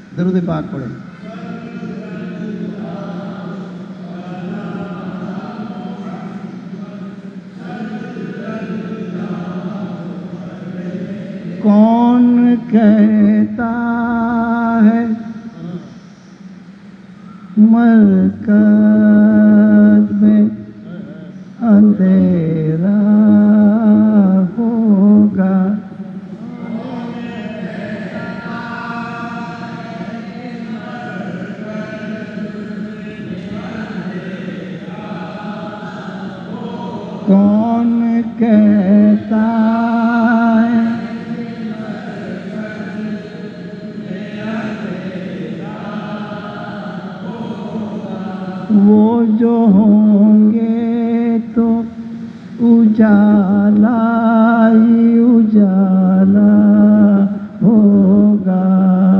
दरूद पाक पढ़े। कौन कहता है मरकज़ में अंधेरा होगा, कौन कहता है वो जो होंगे तो उजाला ही उजाला होगा,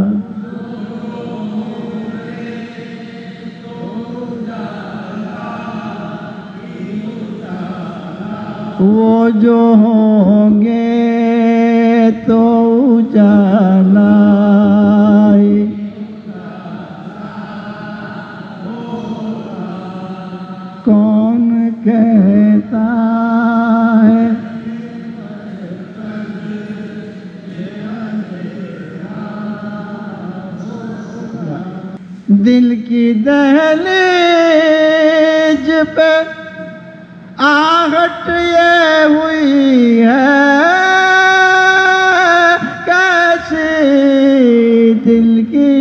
वो जो होंगे तो उजाला ही कौन कहता है दिल की दहलीज पे आहट ये हुई है, कैसे दिल की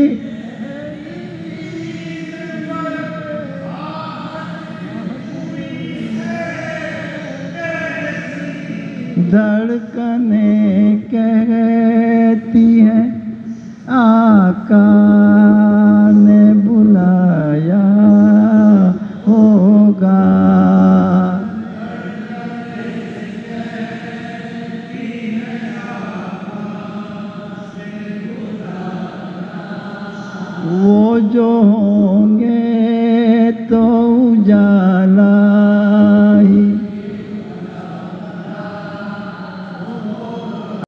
धड़कनें कहती हैं आका ने बुलाया होगा, वो जो होंगे तो उजाला